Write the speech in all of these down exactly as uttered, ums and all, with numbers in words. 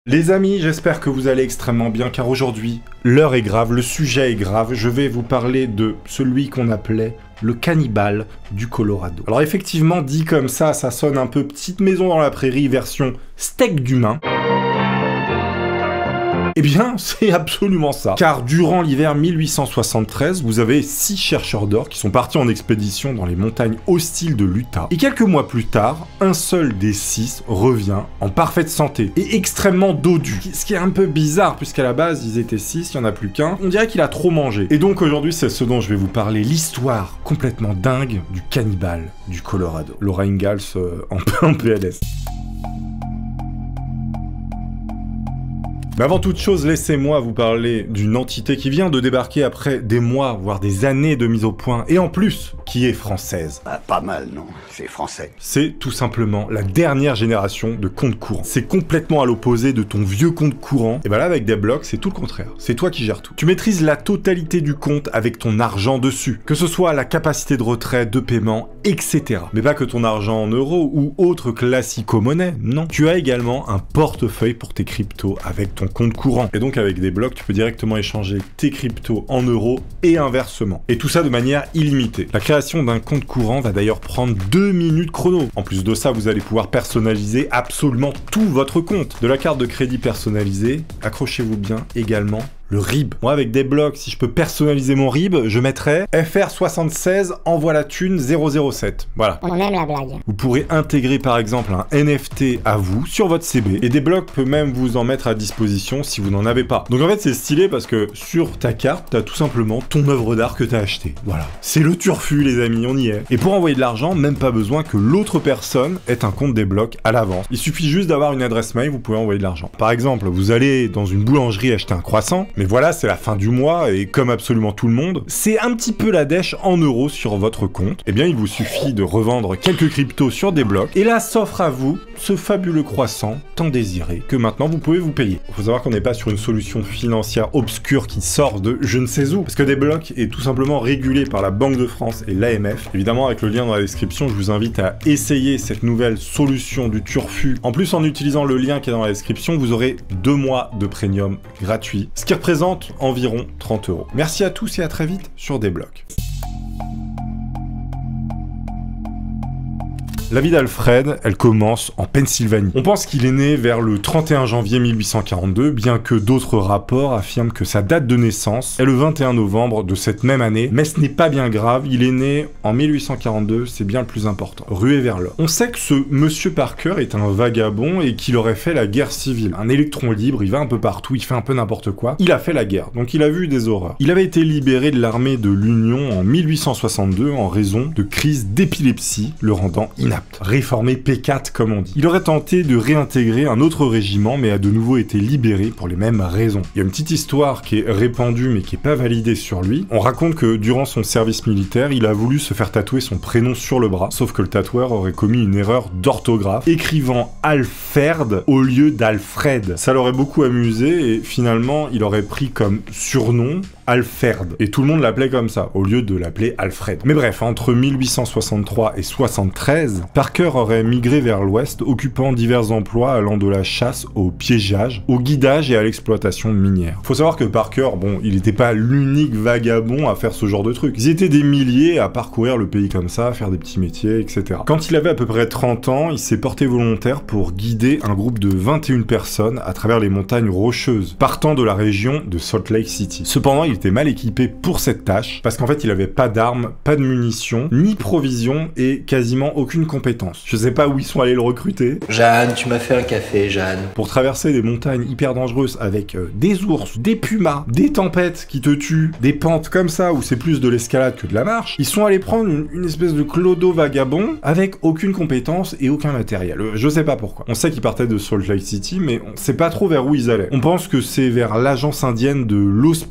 Les amis, j'espère que vous allez extrêmement bien car aujourd'hui, l'heure est grave, le sujet est grave. Je vais vous parler de celui qu'on appelait le cannibale du Colorado. Alors effectivement, dit comme ça, ça sonne un peu petite maison dans la prairie version steak d'humain. Eh bien, c'est absolument ça. Car durant l'hiver mille huit cent soixante-treize, vous avez six chercheurs d'or qui sont partis en expédition dans les montagnes hostiles de l'Utah. Et quelques mois plus tard, un seul des six revient en parfaite santé et extrêmement dodu. Ce qui est un peu bizarre, puisqu'à la base, ils étaient six, il n'y en a plus qu'un. On dirait qu'il a trop mangé. Et donc aujourd'hui, c'est ce dont je vais vous parler, l'histoire complètement dingue du cannibale du Colorado. Laura Ingalls euh, en, en P L S. Mais avant toute chose, laissez-moi vous parler d'une entité qui vient de débarquer après des mois, voire des années de mise au point, et en plus, qui est française. Ah, pas mal, non? C'est français. C'est tout simplement la dernière génération de compte courant. C'est complètement à l'opposé de ton vieux compte courant. Et ben là, avec Deblock, c'est tout le contraire. C'est toi qui gères tout. Tu maîtrises la totalité du compte avec ton argent dessus. Que ce soit la capacité de retrait, de paiement, et cetera. Mais pas que ton argent en euros ou autre classico-monnaie, non. Tu as également un portefeuille pour tes cryptos avec ton compte courant. Et donc avec Deblock, tu peux directement échanger tes cryptos en euros et inversement. Et tout ça de manière illimitée. La création d'un compte courant va d'ailleurs prendre deux minutes chrono. En plus de ça, vous allez pouvoir personnaliser absolument tout votre compte. De la carte de crédit personnalisée, accrochez-vous bien également le R I B. Moi, avec Deblock, si je peux personnaliser mon R I B, je mettrais F R soixante-seize, envoie la thune zéro zéro sept. Voilà. On aime la blague. Vous pourrez intégrer par exemple un N F T à vous sur votre C B et Deblock peut même vous en mettre à disposition si vous n'en avez pas. Donc en fait, c'est stylé parce que sur ta carte, t'as tout simplement ton œuvre d'art que t'as acheté. Voilà. C'est le turfu, les amis, on y est. Et pour envoyer de l'argent, même pas besoin que l'autre personne ait un compte Deblock à l'avance. Il suffit juste d'avoir une adresse mail, vous pouvez envoyer de l'argent. Par exemple, vous allez dans une boulangerie acheter un croissant, mais voilà, c'est la fin du mois et comme absolument tout le monde, c'est un petit peu la dèche en euros sur votre compte. Eh bien, il vous suffit de revendre quelques cryptos sur Deblock et là s'offre à vous ce fabuleux croissant tant désiré que maintenant vous pouvez vous payer. Il faut savoir qu'on n'est pas sur une solution financière obscure qui sort de je ne sais où, parce que Deblock est tout simplement régulé par la Banque de France et l'A M F. Évidemment, avec le lien dans la description, je vous invite à essayer cette nouvelle solution du turfu. En plus, en utilisant le lien qui est dans la description, vous aurez deux mois de premium gratuit, ce qui représente environ trente euros. Merci à tous et à très vite sur Deblock. La vie d'Alfred, elle commence en Pennsylvanie. On pense qu'il est né vers le trente et un janvier mille huit cent quarante-deux, bien que d'autres rapports affirment que sa date de naissance est le vingt et un novembre de cette même année, mais ce n'est pas bien grave, il est né en mille huit cent quarante-deux, c'est bien le plus important. Rué vers l'or. On sait que ce monsieur Parker est un vagabond et qu'il aurait fait la guerre civile. Un électron libre, il va un peu partout, il fait un peu n'importe quoi. Il a fait la guerre, donc il a vu des horreurs. Il avait été libéré de l'armée de l'Union en mille huit cent soixante-deux en raison de crise d'épilepsie, le rendant inapte. Réformé P quatre comme on dit. Il aurait tenté de réintégrer un autre régiment mais a de nouveau été libéré pour les mêmes raisons. Il y a une petite histoire qui est répandue mais qui est pas validée sur lui. On raconte que durant son service militaire, il a voulu se faire tatouer son prénom sur le bras, sauf que le tatoueur aurait commis une erreur d'orthographe, écrivant Alfred au lieu d'Alfred. Ça l'aurait beaucoup amusé et finalement, il aurait pris comme surnom Alfred. Et tout le monde l'appelait comme ça, au lieu de l'appeler Alfred. Mais bref, entre mille huit cent soixante-trois et soixante-treize, Parker aurait migré vers l'ouest, occupant divers emplois allant de la chasse au piégeage, au guidage et à l'exploitation minière. Faut savoir que Parker, bon, il n'était pas l'unique vagabond à faire ce genre de truc. Ils étaient des milliers à parcourir le pays comme ça, à faire des petits métiers, et cetera. Quand il avait à peu près trente ans, il s'est porté volontaire pour guider un groupe de vingt et une personnes à travers les montagnes rocheuses, partant de la région de Salt Lake City. Cependant, il était mal équipé pour cette tâche, parce qu'en fait, il avait pas d'armes, pas de munitions, ni provisions et quasiment aucune compétence. Je sais pas où ils sont allés le recruter. Jeanne, tu m'as fait un café, Jeanne. Pour traverser des montagnes hyper dangereuses avec euh, des ours, des pumas, des tempêtes qui te tuent, des pentes comme ça où c'est plus de l'escalade que de la marche, ils sont allés prendre une, une espèce de clodo vagabond avec aucune compétence et aucun matériel. Euh, je sais pas pourquoi. On sait qu'ils partaient de Salt Lake City, mais on sait pas trop vers où ils allaient. On pense que c'est vers l'agence indienne de Los Pinos,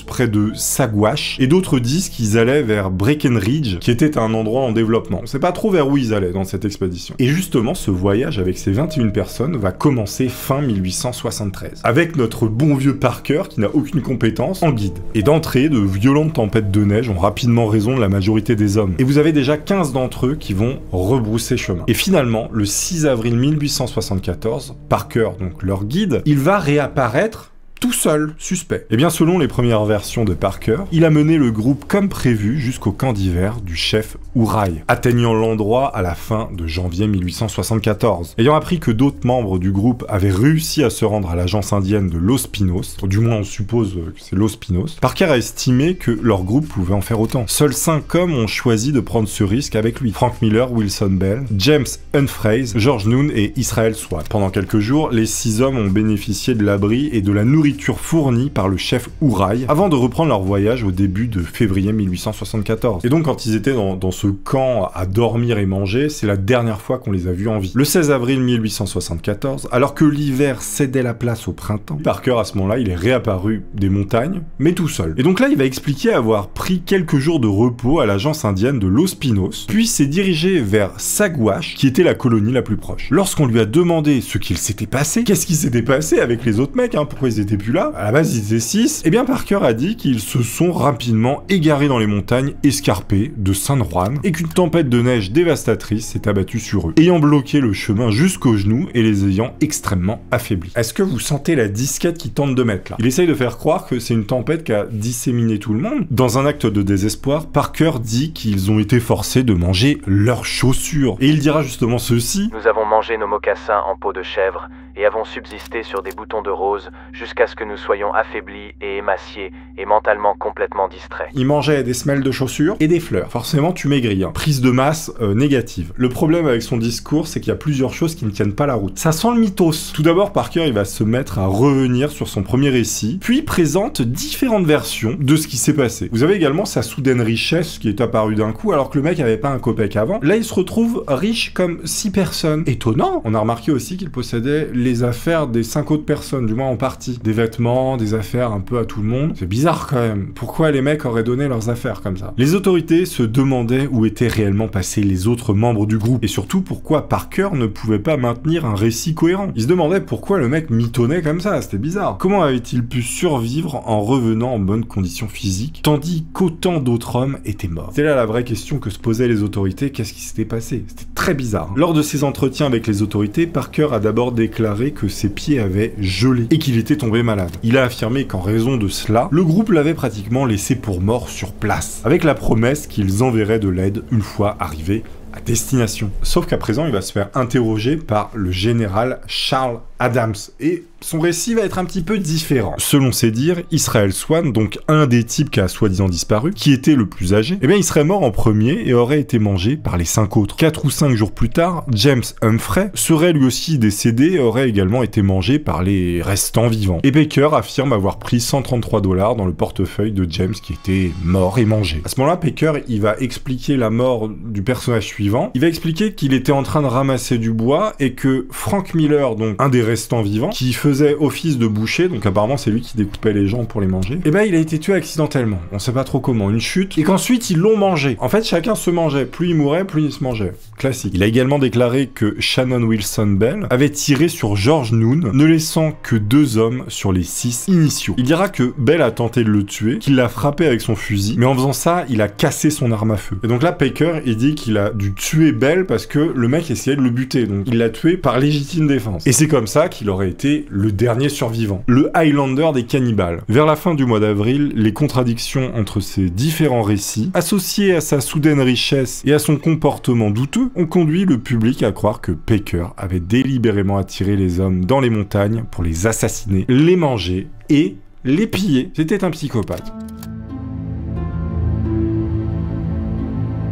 près de Saguache, et d'autres disent qu'ils allaient vers Breckenridge, qui était un endroit en développement. On sait pas trop vers où ils allaient dans cette expédition. Et justement, ce voyage avec ces vingt et une personnes va commencer fin mille huit cent soixante-treize, avec notre bon vieux Parker qui n'a aucune compétence en guide. Et d'entrée, de violentes tempêtes de neige ont rapidement raison de la majorité des hommes. Et vous avez déjà quinze d'entre eux qui vont rebrousser chemin. Et finalement, le six avril mille huit cent soixante-quatorze, Parker, donc leur guide, il va réapparaître tout seul, suspect. Et bien selon les premières versions de Parker, il a mené le groupe comme prévu jusqu'au camp d'hiver du chef Uraï, atteignant l'endroit à la fin de janvier mille huit cent soixante-quatorze. Ayant appris que d'autres membres du groupe avaient réussi à se rendre à l'agence indienne de Los Pinos, du moins on suppose que c'est Los Pinos, Parker a estimé que leur groupe pouvait en faire autant. Seuls cinq hommes ont choisi de prendre ce risque avec lui. Frank Miller, Wilson Bell, James Humphreys, George Noon et Israel Swan. Pendant quelques jours, les six hommes ont bénéficié de l'abri et de la nourriture fournie par le chef Uraï avant de reprendre leur voyage au début de février mille huit cent soixante-quatorze. Et donc quand ils étaient dans, dans ce camp à dormir et manger, c'est la dernière fois qu'on les a vus en vie. Le seize avril mille huit cent soixante-quatorze, alors que l'hiver cédait la place au printemps, Parker à ce moment-là, il est réapparu des montagnes, mais tout seul. Et donc là, il va expliquer avoir pris quelques jours de repos à l'agence indienne de Los Pinos, puis s'est dirigé vers Saguache, qui était la colonie la plus proche. Lorsqu'on lui a demandé ce qu'il s'était passé, qu'est-ce qui s'était passé avec les autres mecs, hein, pourquoi ils étaient plus là, à la base ils étaient six, et bien Parker a dit qu'ils se sont rapidement égarés dans les montagnes escarpées de San Juan, et qu'une tempête de neige dévastatrice s'est abattue sur eux, ayant bloqué le chemin jusqu'aux genoux et les ayant extrêmement affaiblis. Est-ce que vous sentez la disquette qui tente de mettre là? Il essaye de faire croire que c'est une tempête qui a disséminé tout le monde. Dans un acte de désespoir, Parker dit qu'ils ont été forcés de manger leurs chaussures, et il dira justement ceci: Nous avons mangé nos mocassins en peau de chèvre et avons subsisté sur des boutons de rose jusqu'à ce que nous soyons affaiblis et émaciés et mentalement complètement distraits. Il mangeait des semelles de chaussures et des fleurs. Forcément, tu maigris. Hein. Prise de masse euh, négative. Le problème avec son discours, c'est qu'il y a plusieurs choses qui ne tiennent pas la route. Ça sent le mythos. Tout d'abord, Parker, il va se mettre à revenir sur son premier récit, puis présente différentes versions de ce qui s'est passé. Vous avez également sa soudaine richesse qui est apparue d'un coup, alors que le mec avait pas un copec avant. Là, il se retrouve riche comme six personnes. Étonnant. On a remarqué aussi qu'il possédait les affaires des cinq autres personnes, du moins en partie. Des vêtements, des affaires un peu à tout le monde. C'est bizarre quand même. Pourquoi les mecs auraient donné leurs affaires comme ça? Les autorités se demandaient où étaient réellement passés les autres membres du groupe, et surtout pourquoi Parker ne pouvait pas maintenir un récit cohérent. Ils se demandaient pourquoi le mec mitonnait comme ça, c'était bizarre. Comment avait-il pu survivre en revenant en bonne condition physique, tandis qu'autant d'autres hommes étaient morts? C'est là la vraie question que se posaient les autorités, qu'est-ce qui s'était passé? C'était très bizarre. Lors de ses entretiens avec les autorités, Parker a d'abord déclaré que ses pieds avaient gelé, et qu'il était tombé malade. Il a affirmé qu'en raison de cela, le groupe l'avait pratiquement laissé pour mort sur place, avec la promesse qu'ils enverraient de l'aide une fois arrivés à destination. Sauf qu'à présent, il va se faire interroger par le général Charles Adams, et son récit va être un petit peu différent. Selon ses dires, Israel Swan, donc un des types qui a soi-disant disparu, qui était le plus âgé, eh bien il serait mort en premier et aurait été mangé par les cinq autres. Quatre ou cinq jours plus tard, James Humphrey serait lui aussi décédé et aurait également été mangé par les restants vivants. Et Baker affirme avoir pris cent trente-trois dollars dans le portefeuille de James qui était mort et mangé. À ce moment-là, Baker, il va expliquer la mort du personnage suivant. Il va expliquer qu'il était en train de ramasser du bois et que Frank Miller, donc un des restants vivants, qui faisait office de boucher, donc apparemment c'est lui qui découpait les gens pour les manger, et ben il a été tué accidentellement, on sait pas trop comment, une chute, et qu'ensuite ils l'ont mangé. En fait chacun se mangeait, plus il mourait, plus il se mangeait. Classique. Il a également déclaré que Shannon Wilson Bell avait tiré sur George Noon, ne laissant que deux hommes sur les six initiaux. Il dira que Bell a tenté de le tuer, qu'il l'a frappé avec son fusil, mais en faisant ça, il a cassé son arme à feu. Et donc là, Baker, il dit qu'il a dû tuer Bell parce que le mec essayait de le buter, donc il l'a tué par légitime défense. Et c'est comme ça qu'il aurait été le dernier survivant, le Highlander des cannibales. Vers la fin du mois d'avril, les contradictions entre ces différents récits, associées à sa soudaine richesse et à son comportement douteux, ont conduit le public à croire que Baker avait délibérément attiré les hommes dans les montagnes pour les assassiner, les manger et les piller. C'était un psychopathe.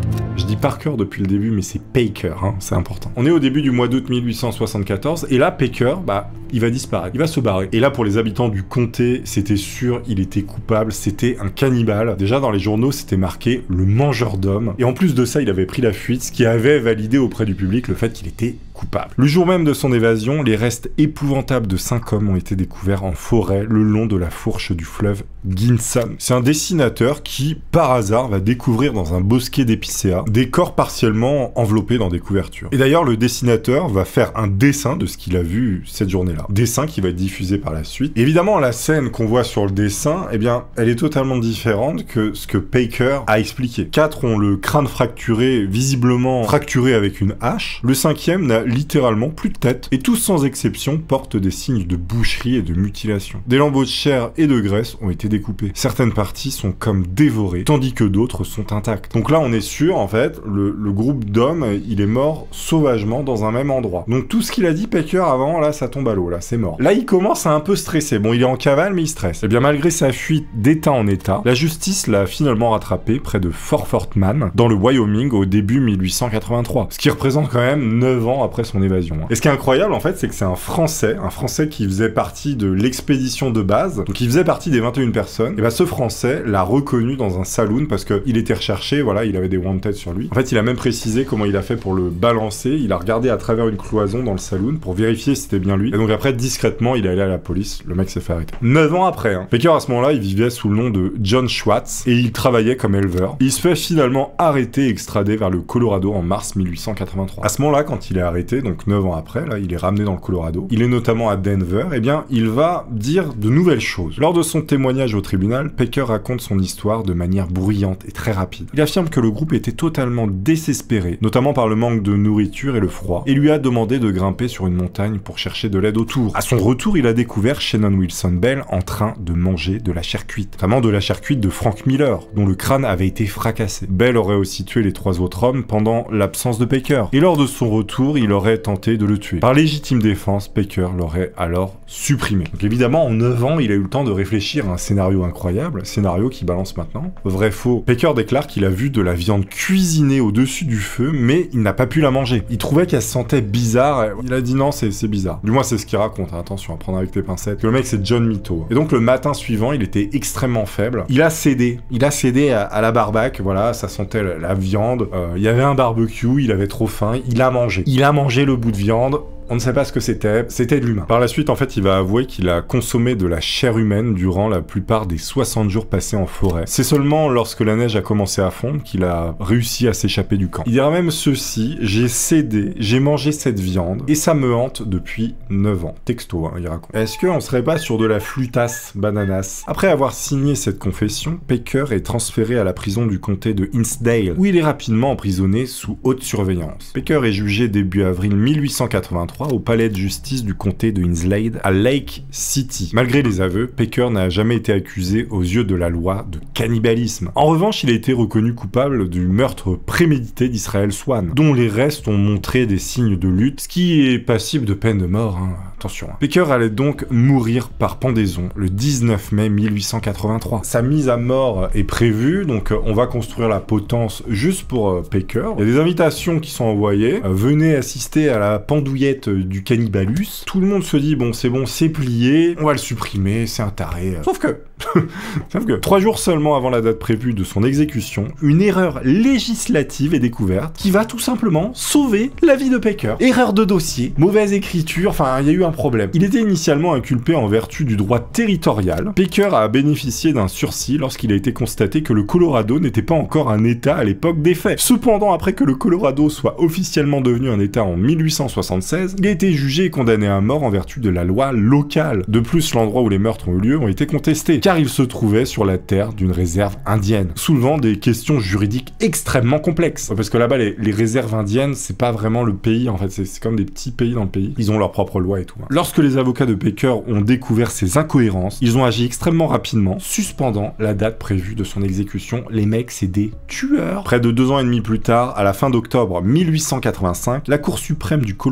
Je dis Parker depuis le début, mais c'est Paker, hein, c'est important. On est au début du mois d'août mille huit cent soixante-quatorze, et là, Paker, bah, il va disparaître, il va se barrer. Et là, pour les habitants du comté, c'était sûr, il était coupable, c'était un cannibale. Déjà, dans les journaux, c'était marqué « le mangeur d'hommes ». Et en plus de ça, il avait pris la fuite, ce qui avait validé auprès du public le fait qu'il était coupable. Le jour même de son évasion, les restes épouvantables de cinq hommes ont été découverts en forêt le long de la fourche du fleuve Ginsan. C'est un dessinateur qui, par hasard, va découvrir dans un bosquet d'épicéas des corps partiellement enveloppés dans des couvertures. Et d'ailleurs, le dessinateur va faire un dessin de ce qu'il a vu cette journée-là. Dessin qui va être diffusé par la suite. Évidemment, la scène qu'on voit sur le dessin, eh bien, elle est totalement différente que ce que Paker a expliqué. Quatre ont le crâne fracturé, visiblement fracturé avec une hache. Le cinquième n'a littéralement plus de tête. Et tous sans exception portent des signes de boucherie et de mutilation. Des lambeaux de chair et de graisse ont été découpés. Certaines parties sont comme dévorées, tandis que d'autres sont intactes. Donc là, on est sûr, en fait, le, le groupe d'hommes, il est mort sauvagement dans un même endroit. Donc tout ce qu'il a dit Paker avant, là, ça tombe à l'eau, là, c'est mort. Là, il commence à un peu stresser. Bon, il est en cavale, mais il stresse. Et bien, malgré sa fuite d'état en état, la justice l'a finalement rattrapé près de Fort Fortman, dans le Wyoming, au début mille huit cent quatre-vingt-trois. Ce qui représente quand même neuf ans après son évasion. Et ce qui est incroyable, en fait, c'est que c'est un Français, un Français qui faisait partie de l'expédition de base, donc il faisait partie des vingt et une personnes, et bah ce Français l'a reconnu dans un saloon parce qu'il était recherché, voilà, il avait des wanted sur lui. En fait, il a même précisé comment il a fait pour le balancer, il a regardé à travers une cloison dans le saloon pour vérifier si c'était bien lui, et donc après, discrètement, il est allé à la police, le mec s'est fait arrêter. neuf ans après, hein. Paker, à ce moment-là, il vivait sous le nom de John Schwartz, et il travaillait comme éleveur. Il se fait finalement arrêter et extradé vers le Colorado en mars mille huit cent quatre-vingt-trois. À ce moment-là, quand il est arrêté, donc neuf ans après, là, il est ramené dans le Colorado, il est notamment à Denver, et bien, il va dire de nouvelles choses. Lors de son témoignage au tribunal, Paker raconte son histoire de manière bruyante et très rapide. Il affirme que le groupe était totalement désespéré, notamment par le manque de nourriture et le froid, et lui a demandé de grimper sur une montagne pour chercher de l'aide autour. À son retour, il a découvert Shannon Wilson Bell en train de manger de la chair cuite, notamment de la chair cuite de Frank Miller, dont le crâne avait été fracassé. Bell aurait aussi tué les trois autres hommes pendant l'absence de Paker, et lors de son retour, il aurait tenté de le tuer. Par légitime défense, Paker l'aurait alors supprimé. Donc évidemment, en neuf ans, il a eu le temps de réfléchir à un scénario incroyable, scénario qui balance maintenant. Vrai faux, Paker déclare qu'il a vu de la viande cuisinée au-dessus du feu, mais il n'a pas pu la manger. Il trouvait qu'elle se sentait bizarre, il a dit non, c'est bizarre. Du moins, c'est ce qu'il raconte, hein. Attention, à prendre avec tes pincettes. Que le mec, c'est John Mito. Et donc, le matin suivant, il était extrêmement faible. Il a cédé. Il a cédé à, à la barbaque, voilà, ça sentait la, la viande. Euh, il y avait un barbecue, il avait trop faim, il a mangé. Il a mangé le bout de viande. On ne sait pas ce que c'était, c'était de l'humain. Par la suite, en fait, il va avouer qu'il a consommé de la chair humaine durant la plupart des soixante jours passés en forêt. C'est seulement lorsque la neige a commencé à fondre qu'il a réussi à s'échapper du camp. Il dira même ceci: j'ai cédé, j'ai mangé cette viande, et ça me hante depuis neuf ans. Texto, hein, il raconte. Est-ce qu'on serait pas sur de la flûtasse bananas? Après avoir signé cette confession, Paker est transféré à la prison du comté de Hinsdale, où il est rapidement emprisonné sous haute surveillance. Paker est jugé début avril mille huit cent quatre-vingt-trois au palais de justice du comté de Hinsdale à Lake City. Malgré les aveux, Paker n'a jamais été accusé aux yeux de la loi de cannibalisme. En revanche, il a été reconnu coupable du meurtre prémédité d'Israel Swan, dont les restes ont montré des signes de lutte, ce qui est passible de peine de mort, hein. Attention. Hein. Paker allait donc mourir par pendaison le dix-neuf mai mille huit cent quatre-vingt-trois. Sa mise à mort est prévue, donc on va construire la potence juste pour euh, Paker. Il y a des invitations qui sont envoyées. Euh, venez assister à la pendouillette du cannibalus. Tout le monde se dit, bon, c'est bon, c'est plié, on va le supprimer, c'est un taré. Sauf que... Sauf que, trois jours seulement avant la date prévue de son exécution, une erreur législative est découverte qui va tout simplement sauver la vie de Paker. Erreur de dossier, mauvaise écriture, enfin, il y a eu un problème. Il était initialement inculpé en vertu du droit territorial. Paker a bénéficié d'un sursis lorsqu'il a été constaté que le Colorado n'était pas encore un État à l'époque des faits. Cependant, après que le Colorado soit officiellement devenu un État en mille huit cent soixante-seize, il a été jugé et condamné à mort en vertu de la loi locale. De plus, l'endroit où les meurtres ont eu lieu ont été contestés, car il se trouvait sur la terre d'une réserve indienne, soulevant des questions juridiques extrêmement complexes. Parce que là-bas, les, les réserves indiennes, c'est pas vraiment le pays, en fait, c'est comme des petits pays dans le pays. Ils ont leurs propres lois et tout. Hein. Lorsque les avocats de Paker ont découvert ces incohérences, ils ont agi extrêmement rapidement, suspendant la date prévue de son exécution. Les mecs, c'est des tueurs. Près de deux ans et demi plus tard, à la fin d'octobre mille huit cent quatre-vingt-cinq, la Cour suprême du Colorado a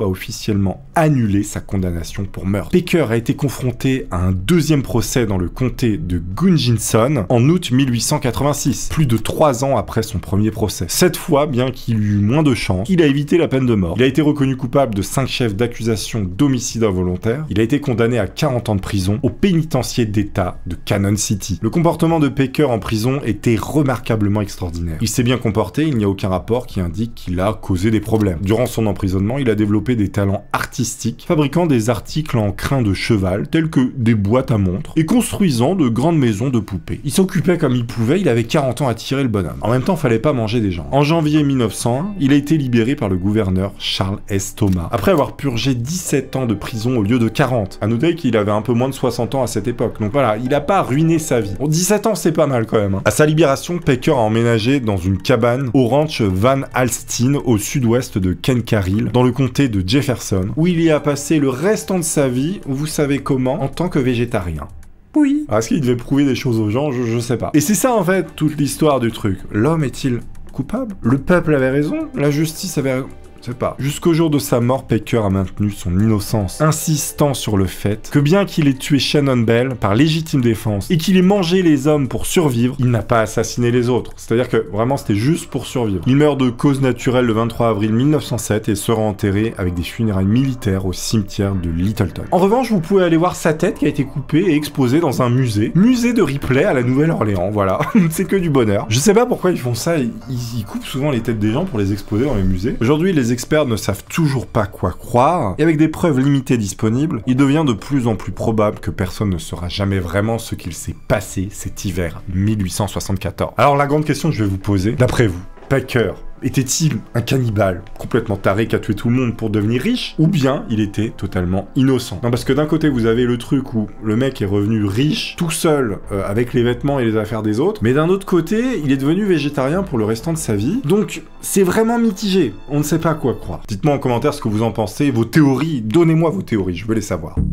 officiellement annulé sa condamnation pour meurtre. Pecker a été confronté à un deuxième procès dans le comté de Gunjinson en août mille huit cent quatre-vingt-six, plus de trois ans après son premier procès. Cette fois, bien qu'il eut moins de chance, il a évité la peine de mort. Il a été reconnu coupable de cinq chefs d'accusation d'homicide involontaire. Il a été condamné à quarante ans de prison au pénitencier d'État de Cannon City. Le comportement de Pecker en prison était remarquablement extraordinaire. Il s'est bien comporté, il n'y a aucun rapport qui indique qu'il a causé des problèmes. Durant son emprisonnement, il a développé des talents artistiques, fabriquant des articles en crin de cheval, tels que des boîtes à montres, et construisant de grandes maisons de poupées. Il s'occupait comme il pouvait, il avait quarante ans à tirer le bonhomme. En même temps, fallait pas manger des gens. En janvier mille neuf cent un, il a été libéré par le gouverneur Charles S. Thomas, après avoir purgé dix-sept ans de prison au lieu de quarante. À noter qu'il avait un peu moins de soixante ans à cette époque, donc voilà, il a pas ruiné sa vie. Bon, dix-sept ans, c'est pas mal quand même. Hein. À sa libération, Pecker a emménagé dans une cabane au ranch Van Alstyne, au sud-ouest de Kencaril, dans le comté de Jefferson, où il y a passé le restant de sa vie, vous savez comment, en tant que végétarien. Oui. Est-ce qu'il devait prouver des choses aux gens? je, je sais pas. Et c'est ça en fait, toute l'histoire du truc. L'homme est-il coupable? Le peuple avait raison? La justice avait raison? Je sais pas. Jusqu'au jour de sa mort, Pecker a maintenu son innocence, insistant sur le fait que bien qu'il ait tué Shannon Bell par légitime défense et qu'il ait mangé les hommes pour survivre, il n'a pas assassiné les autres. C'est-à-dire que vraiment c'était juste pour survivre. Il meurt de cause naturelle le vingt-trois avril mille neuf cent sept et sera enterré avec des funérailles militaires au cimetière de Littleton. En revanche, vous pouvez aller voir sa tête qui a été coupée et exposée dans un musée. Musée de Ripley à la Nouvelle-Orléans, voilà. C'est que du bonheur. Je sais pas pourquoi ils font ça, ils, ils coupent souvent les têtes des gens pour les exposer dans les musées. Aujourd'hui, les experts ne savent toujours pas quoi croire, et avec des preuves limitées disponibles, il devient de plus en plus probable que personne ne saura jamais vraiment ce qu'il s'est passé cet hiver mille huit cent soixante-quatorze. Alors la grande question que je vais vous poser, d'après vous, Pecker était-il un cannibale complètement taré qui a tué tout le monde pour devenir riche? Ou bien il était totalement innocent? Non, parce que d'un côté vous avez le truc où le mec est revenu riche, tout seul, euh, avec les vêtements et les affaires des autres, mais d'un autre côté, il est devenu végétarien pour le restant de sa vie, donc c'est vraiment mitigé, on ne sait pas quoi croire. Dites-moi en commentaire ce que vous en pensez, vos théories, donnez-moi vos théories, je veux les savoir.